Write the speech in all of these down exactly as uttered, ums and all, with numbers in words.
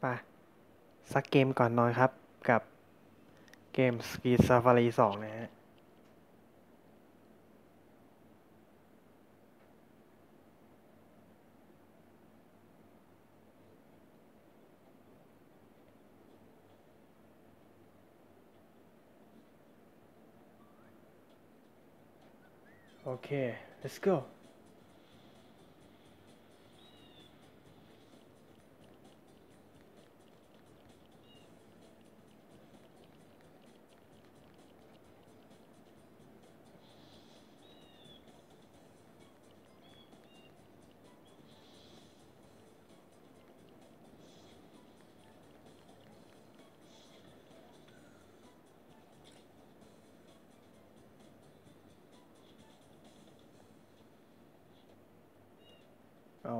ป่ะสักเกมก่อนนอนครับกับเกม Speed Safari สองนะฮะโอเค let's go เอา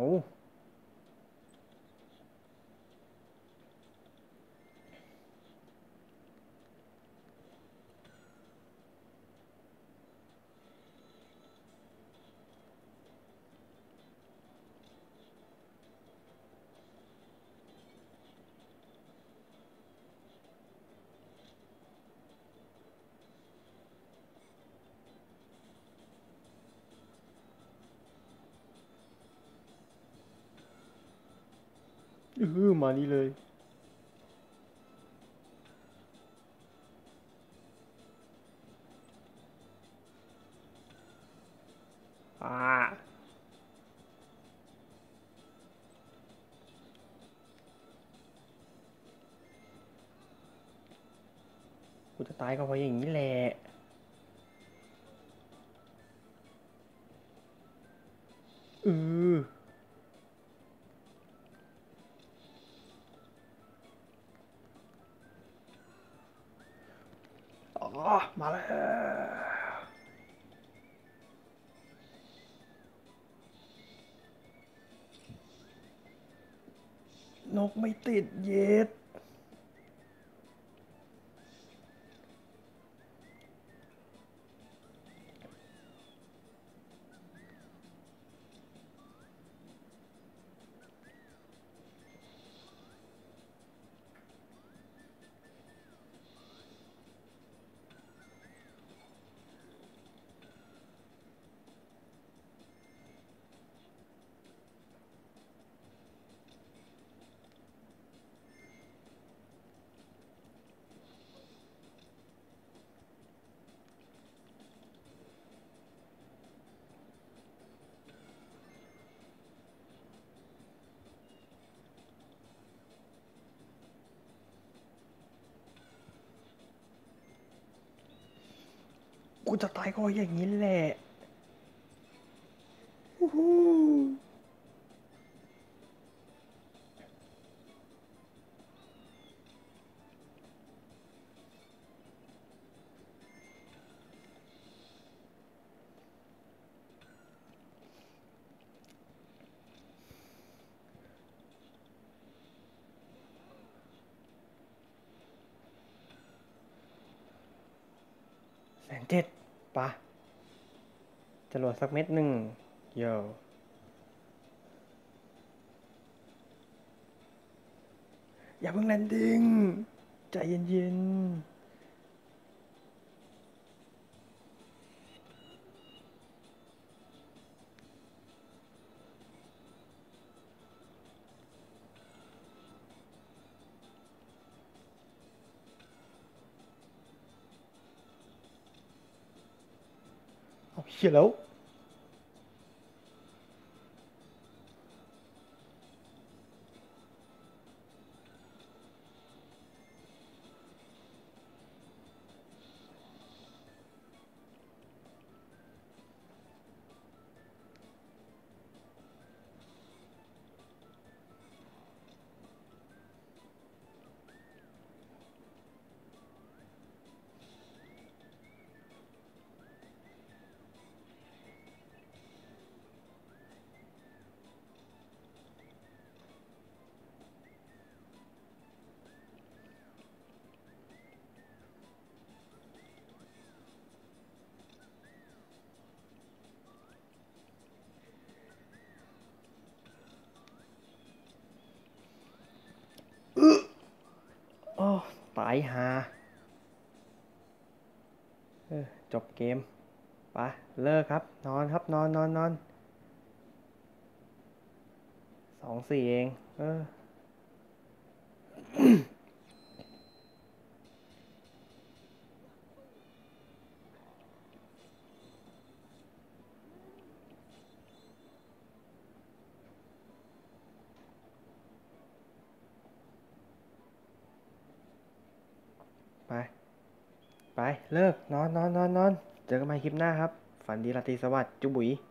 อือมานี่เลยอ่ากูจะตายก็เพราะอย่างนี้แหละอืออ๋อมาแล้วนกไม่ติดเย็ดกูจะตายก็เพราะอย่างนี้แหละอู้หูแสนเจ็ดป่ะจรวดสักเม็ดหนึ่งโย่อย่าเพิ่งแลนดิ้งใจเย็นๆเอาเฮียแล้วหาเออจบเกมไปเลิกครับนอนครับนอนนอนนอนสองสี่เองเออไปไปเลิกนอนนอนนอนนอนเจอกันใหม่คลิปหน้าครับฝันดีราตรีสวัสดิ์จุบุ๋ย